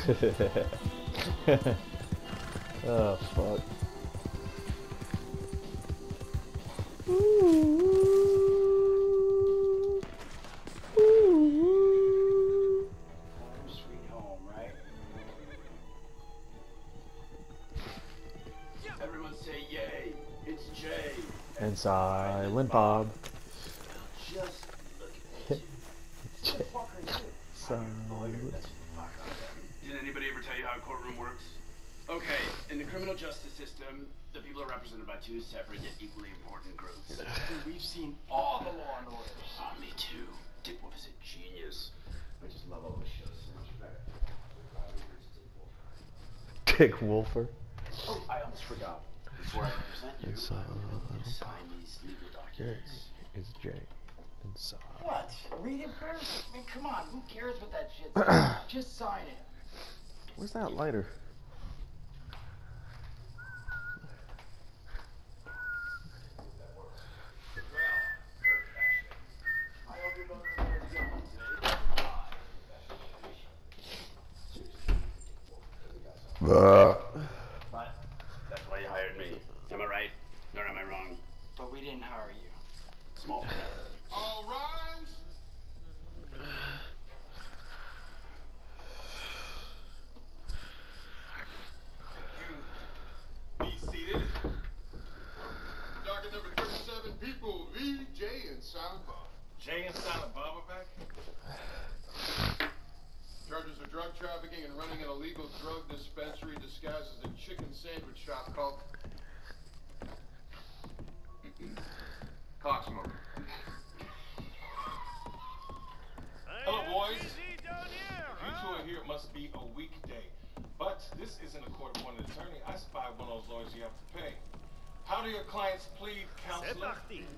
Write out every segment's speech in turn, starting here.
Oh fuck. Home sweet home, right? Everyone say yay. It's Jay. And Silent Bob. Just look at you. What the fuck are you? Silent. That's what the fuck I am. Did anybody ever tell you how a courtroom works? Okay, in the criminal justice system, the people are represented by two separate yet equally important groups. Dude, we've seen all the Law and Orders. Oh, me too. Dick Wolf is a genius. I just love all the shows so much better. Dick Wolfer. Oh, I almost forgot. Before I represent you, I really need to sign these legal documents. Is Jay inside? What? Read it first? I mean, come on. Who cares what that shit says? Just sign it. Where's that lighter? But that's why you hired me. Am I right? Or am I wrong? But we didn't hire you. Small. All rise. You be seated. Docket number 37, people V, J, and Silent Bob. Jay and Silent Bob are back? Charges of drug trafficking and running an illegal drug dispensary disguised as a chicken sandwich shop called Cocksmoker. Hello, boys. You two are here. It must be a weekday. But this isn't a court-appointed attorney. I spy one of those lawyers you have to pay. How do your clients plead, counselor?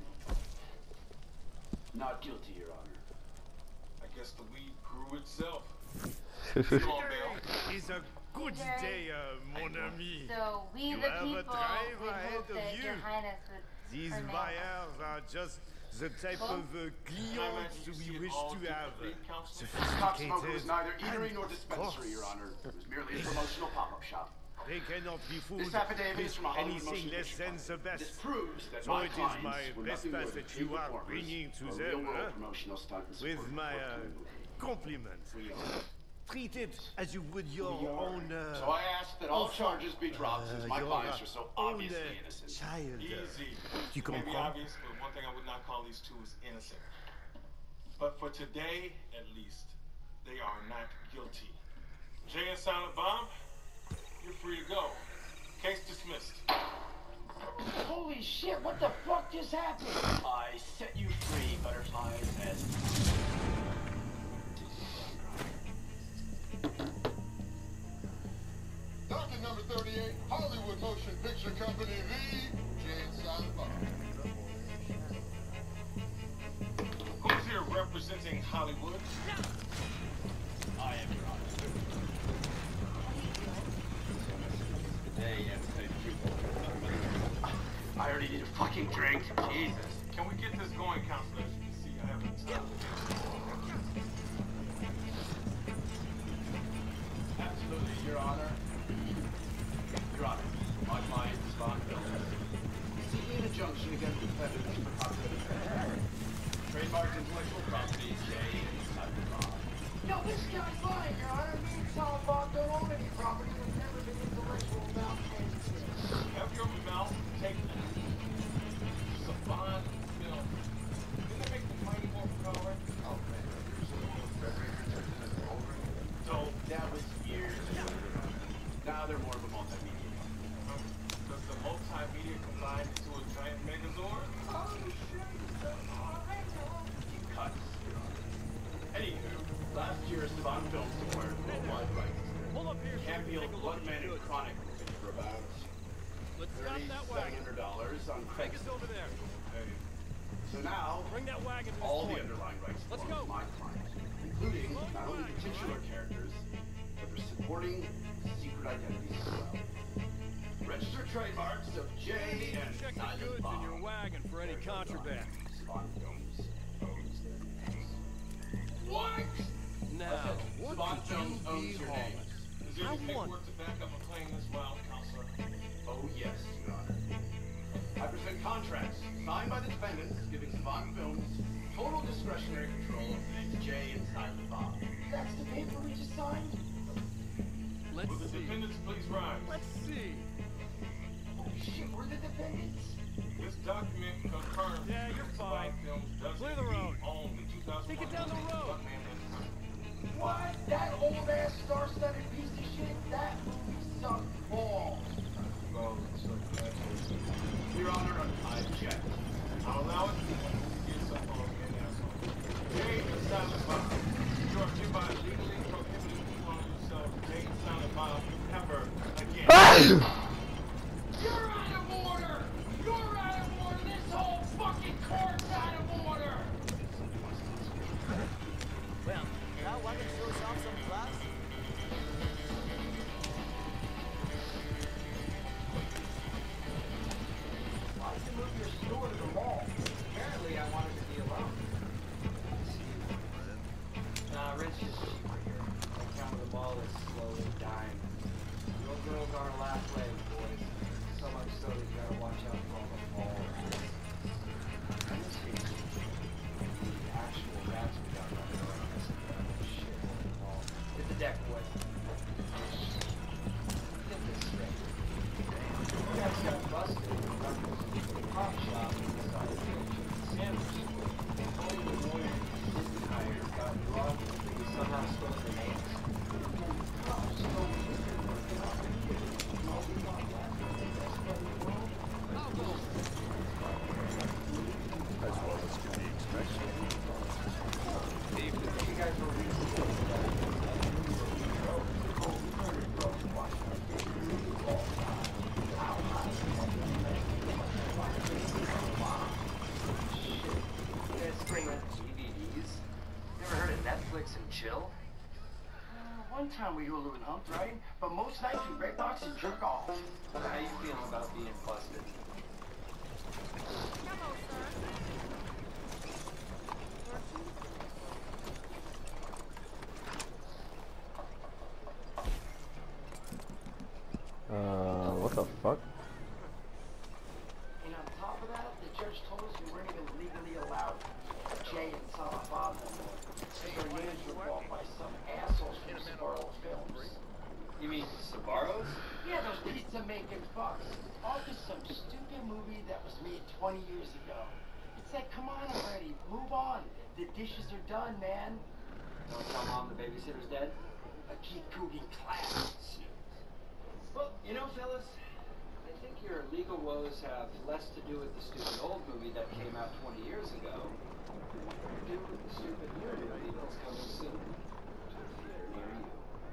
Not guilty, Your Honor. I guess the weed grew itself. It's a good day, mon ami. So we You the have a people drive would ahead hope of that you. Your Highness would These permit buyers are just the type of clients we wish to have. Cocksmoker was Sophisticated neither and eatery nor dispensary, Your Honor. It was merely a promotional pop-up shop. They cannot be fooled This affidavit is with from a Hollywood anything motion less picture than the company. This best. proves that So my it is clients my were best nothing more pass than that you are performers bringing to for a them, real-world huh? promotional stunt in With support of my a forthcoming movie. compliments. Treat it as you would your own. So I ask that all charges be dropped since my your clients are so own, obviously innocent. child. Easy. Tu Maybe comprends? obvious, but one thing I would not call these two is innocent. But for today, at least, they are not guilty. Jay and Silent Bob, you're free to go. Case dismissed. Holy shit, what the fuck just happened? I set you free, butterflies, as... Docket number 38, Hollywood Motion Picture Company V, J, and Silent Bob. Who's here representing Hollywood? I am Your Honor. Hey, I already need a fucking drink. Jesus. Can we get this going, counselor? As you can see, I haven't stopped. Absolutely, Your Honor. Your Honor, my client is Von Phillips. Seeking an injunction against defendants for copyright. Trademarked intellectual property, J and Silent Bob. No, this guy's lying, Your Honor. Me and Silent Bob don't own any property. We've never been intellectual about anything. Have your mouth taken. Savant film. Didn't they make the Mighty Morphin Power? Oh, man. So, That was years ago. Now they're more of a multimedia company. does the multimedia combine into a giant megazord? Oh, shit. Cut, Your Honor. Anywho, last year, Savant Films acquired worldwide rights. Pull up here so we can Campfield take a look Blood at Man the and goods. Chronic movie for about Let's stop that wagon. $3,700 on Take us Craigslist. over there. Hey, So now, Bring that wagon to this all the point. underlying rights Let's belong to go. my client, including not only the titular characters, but their supporting secret identities as well. Registered trademarks of J and Check the Silent goods in Bob. your wagon for any contraband. Savant Films owns their names. What? Now, Savant what could Films you owns be your hauling? names. Is there any paperwork to back up a claim this wild, Counselor? Oh, yes, Your Honor. I present contracts signed by the defendants giving Savant Films total discretionary control of the Jay and Silent Bob. That's the paper we just signed? Let's Will the see. defendants please rise? Let's see. Oh shit, we're the defendants? This document confirms Yeah, you're that fine. Savant Films does Clear the road. indeed own the 2001 Take it down the road. Buckman Entertainment. What? That old ass star-studded piece of shit? That movie sucked balls. Well, so that's Your Honor, I object. I'll allow it. Get some phone and asshole. Jay and Silent Bob, you are hereby legally prohibited from calling yourself Jay and Silent Bob ever again. You're out of order! You're out of order! This whole fucking court's out of order! Well, now why don't you show us off some class? Why did you move your store to the mall? Apparently, I wanted to be alone. Nah, rent's just cheaper here. My town of the mall is slowly dying. Your girls are our last leg, boys. So much so that you gotta watch out for all the fall rats. I'm just kidding. The actual rats we got running around us. Shit, holy mall. Hit the deck, boys. Get this straight. You guys got busted in the pop shop inside the sandwich store. Only the lawyer didn't hire got robbed because he somehow stole the names. As well as can be expected. You guys were You guys bring up DVDs? Never heard of Netflix and chill? One time we Hulu and humped, right? But most nights we Redbox and jerk off. How you feeling about being busted? What the fuck? And on top of that, the judge told us we weren't even legally allowed Jay and Silent Bob anymore. Because our names were bought by some assholes from Sparrow Films. You mean Sbarro's? Yeah, those pizza-making fucks. Off of some stupid movie that was made 20 years ago. It's like, come on already, move on. The dishes are done, man. Don't tell mom the babysitter's dead? I keep cooking class. Well, you know, fellas, I think your legal woes have less to do with the stupid old movie that came out 20 years ago than to do with the stupid new movie that's coming soon to a theater near you.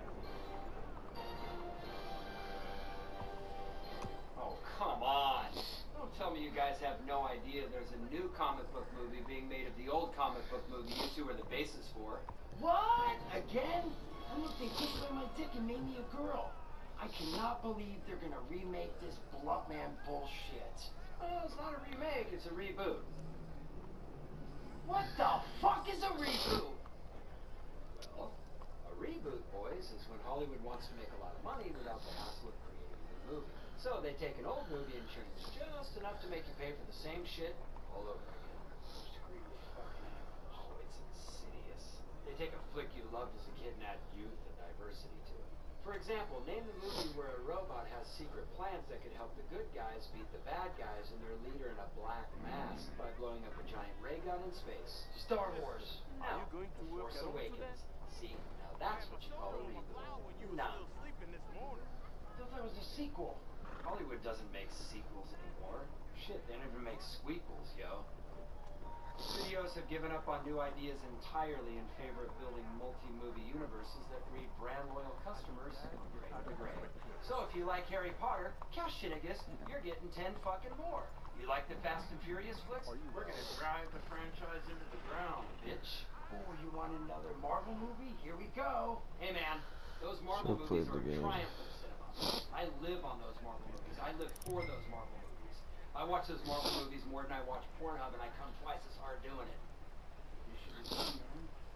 Oh, come on! Don't tell me you guys have no idea there's a new comic book movie being made of the old comic book movie you two are the basis for. What? Again? I looked and kicked by my dick and made me a girl. I cannot believe they're gonna remake this Blunt Man bullshit. Well, it's not a remake, it's a reboot. What the fuck is a reboot? Well, a reboot, boys, is when Hollywood wants to make a lot of money without the hassle of creating a new movie. So they take an old movie and change just enough to make you pay for the same shit all over again. Oh, it's insidious. They take a flick you loved as a kid and add youth and diversity to it. For example, name the movie where a robot has secret plans that could help the good guys beat the bad guys and their leader in a black mask by blowing up a giant ray gun in space. Star Wars. Now, you going to The work Force out for Awakens. See, now that's what you call a reboot. Nah, Sleeping this morning. I thought that was a sequel. Hollywood doesn't make sequels anymore. Shit, they don't even make squeakles, yo. Studios have given up on new ideas entirely in favor of building multi-movie universes that breed brand-loyal customers grade to grade. So if you like Harry Potter, Kashinnigus, you're getting 10 fucking more. You like the Fast and Furious flicks? We're gonna drive the franchise into the ground, bitch. Oh, you want another Marvel movie? Here we go. Hey man, those Marvel So movies played are the a game. triumph of cinema. I live on those Marvel movies. I live for those Marvel movies. I watch those Marvel movies more than I watch Pornhub, and I come twice as hard doing it. You should have seen them.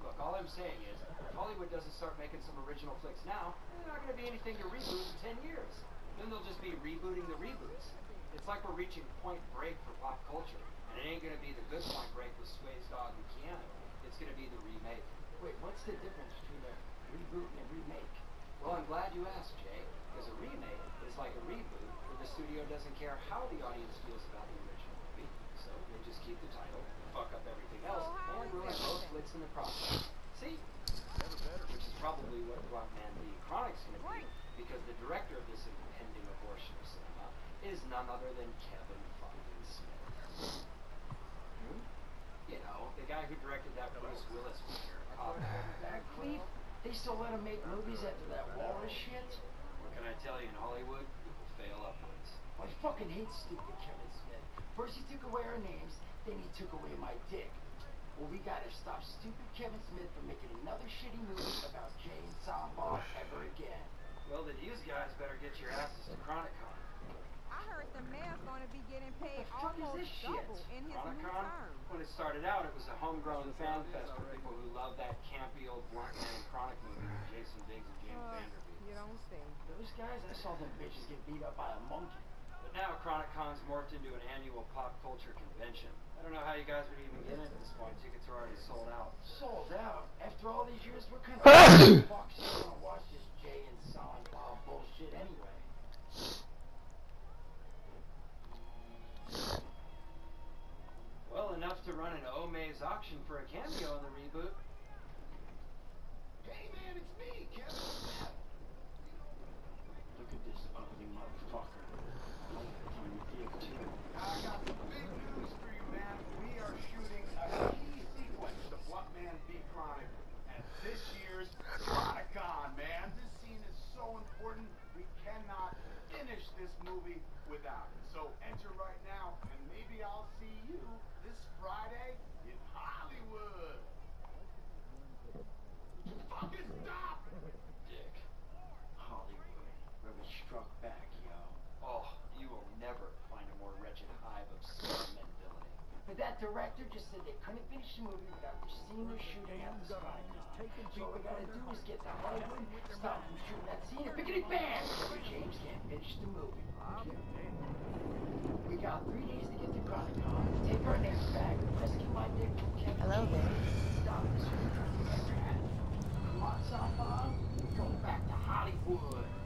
Look, all I'm saying is, if Hollywood doesn't start making some original flicks now, there's not going to be anything to reboot in 10 years. Then they'll just be rebooting the reboots. It's like we're reaching Point Break for pop culture, and it ain't going to be the good Point Break with Sway's dog and Keanu. It's going to be the remake. Wait, what's the difference between a reboot and a remake? Well, I'm glad you asked, Jay, because a remake is like a reboot where the studio doesn't care how the audience feels about the original movie, so they just keep the title, fuck up everything else, and ruin both flicks in the process. See? Which is probably what Blockman the Chronic's going to be, because the director of this impending abortion of cinema is none other than Kevin fucking Smith. You know, the guy who directed that Bruce Willis picture, That creep? They still let him make movies after that Walrus shit? What can I tell you, in Hollywood, people fail upwards. I fucking hate stupid Kevin Smith. First he took away our names, then he took away my dick. Well, we gotta stop stupid Kevin Smith from making another shitty movie about Jay and Silent Bob ever again. Well, then you guys better get your asses to ChronicCon. I heard the mayor's gonna be getting paid What the fuck is almost this shit? double in his new ChronicCon? term. When it started out, it was a homegrown fan fest for people who love that campy old Bluntman Chronic movie with Jason Biggs and James Vanderbeek. You don't say. Those guys, I saw them bitches get beat up by a monkey. But now ChronicCon's morphed into an annual pop culture convention. I don't know how you guys would even get in at this point. Tickets are already sold out. Sold out? After all these years, what kind of fuck's you gonna watch this Jay and Silent Bob bullshit anyway? Well, enough to run an Omaze auction for a cameo in the reboot. Hey man, it's me, Kevin Smith. Look at this ugly motherfucker. On your dick, too. I got some big news for you, man. We are shooting a key sequence to Bloodman v. Chronic at this year's ChronicCon, man. This scene is so important, we cannot finish this movie without it. So enter right now, and maybe I'll see you this Friday in Hollywood. Fucking stop! Dick. Hollywood, where we struck back, yo. Oh, you will never find a more wretched hive of scum and villainy. But that director just said they couldn't finish the movie without seeing the shooting at the spot. So all we gotta do is get to Hollywood, stop from shooting that scene, and pickety bam! So James can't finish the movie. We got 3 days to get to ChronicCon, take our names back, rescue my dick from Kevin. Hello there. Stop this from ever had. Come on, Samba, go back to Hollywood.